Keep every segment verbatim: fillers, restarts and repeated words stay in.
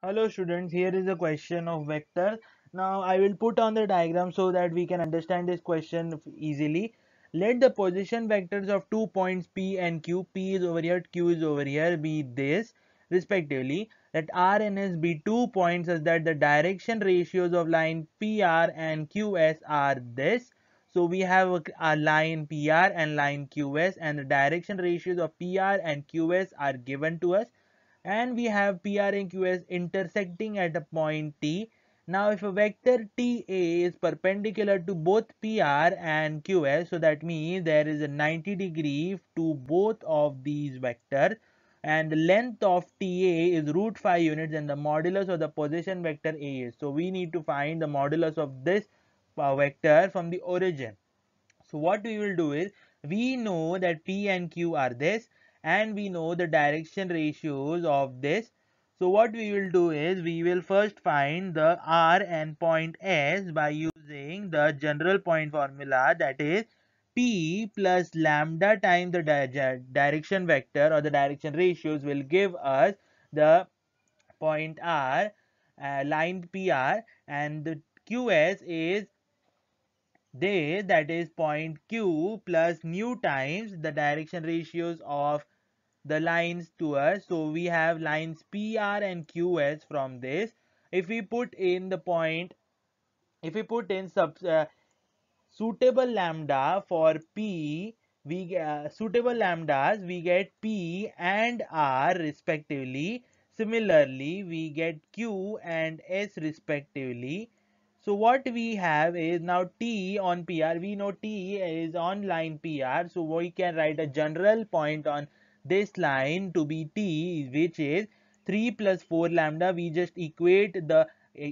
Hello students, here is a question of vector. Now I will put on the diagram so that we can understand this question easily. Let the position vectors of two points P and Q, P is over here, Q is over here, be this respectively. Let R and S be two points such that the direction ratios of line P R and Q S are this. So we have a, a line P R and line Q S, and the direction ratios of P R and Q S are given to us, and we have P R and Q S intersecting at a point T. Now if a vector T A is perpendicular to both P R and Q S, so that means there is a ninety degree to both of these vectors, and the length of T A is root five units, and the modulus of the position vector A is. So we need to find the modulus of this uh, vector from the origin. So what we will do is, we know that P and Q are this, and we know the direction ratios of this. So what we will do is, we will first find the R and point S by using the general point formula, that is P plus lambda times the di direction vector or the direction ratios will give us the point R, uh, line P R, and the Q S is this, that is point Q plus nu times the direction ratios of the lines to us. So we have lines P R and Q S from this. If we put in the point, if we put in sub uh, suitable lambda for P, we uh, suitable lambdas, we get P and R respectively. Similarly, we get Q and S respectively. So what we have is, now T on P R, we know T is on line P R, so we can write a general point on this line to be T, which is three plus four lambda. We just equate the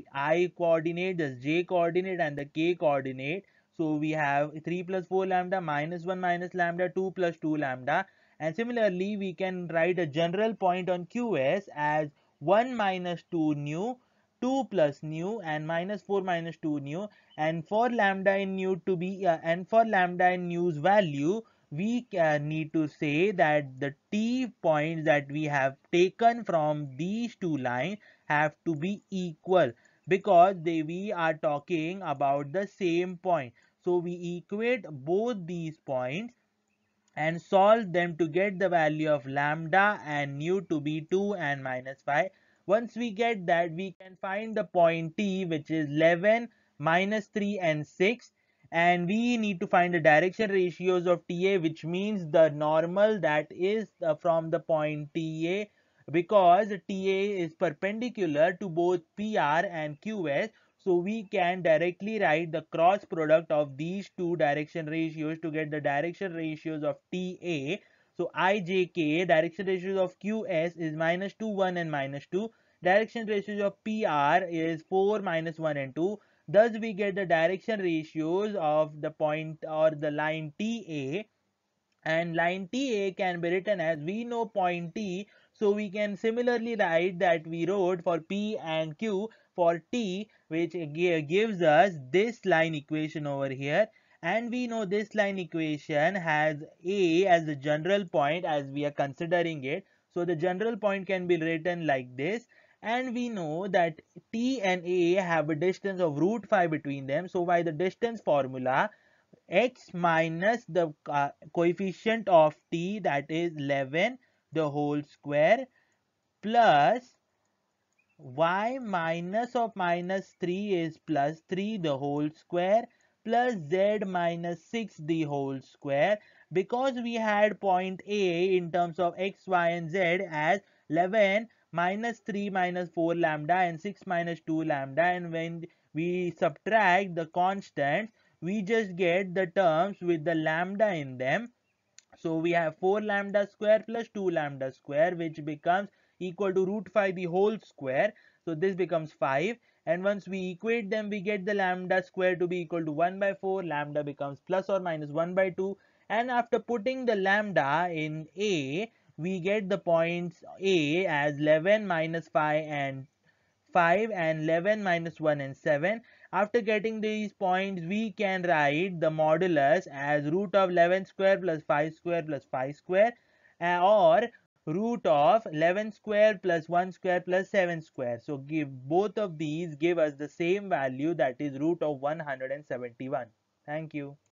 I coordinate, the J coordinate, and the K coordinate. So we have three plus four lambda minus one minus lambda, two plus two lambda. And similarly, we can write a general point on Q S as one minus two nu, two plus nu, and minus four minus two nu. And for lambda in nu to be uh, and for lambda in nu's value, we uh, need to say that the T points that we have taken from these two lines have to be equal, because they we are talking about the same point. So we equate both these points and solve them to get the value of lambda and nu to be two and minus five. Once we get that, we can find the point T, which is eleven, minus three, and six. And we need to find the direction ratios of T A, which means the normal that is uh, from the point T A, because T A is perpendicular to both P R and Q S. So we can directly write the cross product of these two direction ratios to get the direction ratios of T A. So I J K, direction ratios of Q S is minus two, one, and minus two. Direction ratios of P R is four, minus one, and two. Thus we get the direction ratios of the point or the line T A, and line T A can be written as, we know point T, so we can similarly write that we wrote for P and Q for T, which gives us this line equation over here. And we know this line equation has A as the general point as we are considering it, so the general point can be written like this. And we know that T and A have a distance of root five between them, so by the distance formula, x minus the uh, coefficient of t, that is eleven the whole square, plus y minus of minus three is plus three the whole square, plus z minus six the whole square. Because we had point A in terms of x, y, and z as eleven, minus three, minus four lambda, and six, minus two lambda, and when we subtract the constants, we just get the terms with the lambda in them. So we have four lambda square plus two lambda square, which becomes equal to root five the whole square. So this becomes five. And once we equate them, we get the lambda square to be equal to one by four. Lambda becomes plus or minus one by two. And after putting the lambda in A, we get the points A as eleven, minus five, and five, and eleven, minus one, and seven. After getting these points, we can write the modulus as root of eleven square plus five square plus five square, uh, or root of eleven square plus one square plus seven square. So give both of these give us the same value, that is root of one hundred seventy-one. Thank you.